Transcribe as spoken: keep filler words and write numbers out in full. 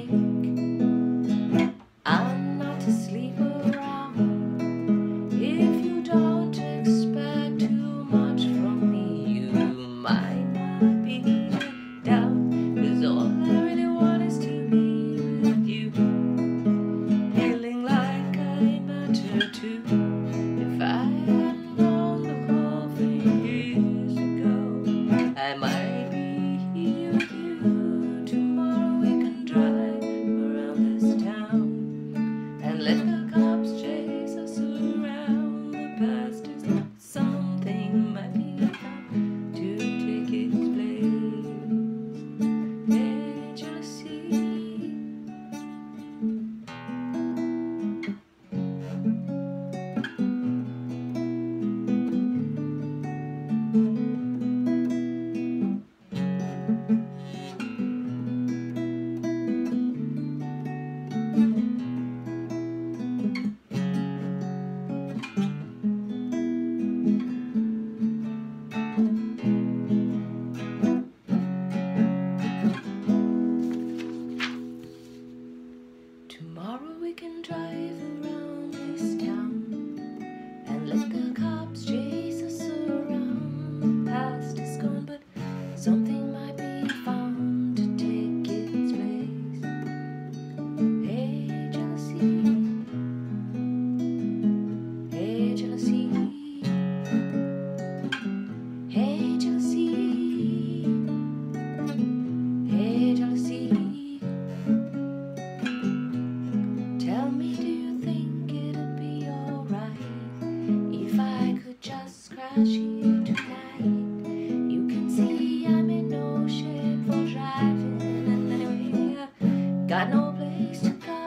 I'm not to sleep around. If you don't expect too much from me, you might not be down. 'Cause all I really want is to be with you, feeling like I matter too. If I had known the whole thing years ago, I might be with you. Tomorrow we can drive around this town and let the cops chase us around. The past is something might be found to take its place. Hey, jealousy. Tomorrow we can drive around this town and let the cops chase us around. The past is gone, but something might be found to take its place. Hey, jealousy. Hey, jealousy. Hey, jealousy. Hey, jealousy. Tell me, do you think it'd be alright if I could just scratch you tonight? You can see I'm in no shape for driving, and anyway, I got no place to go.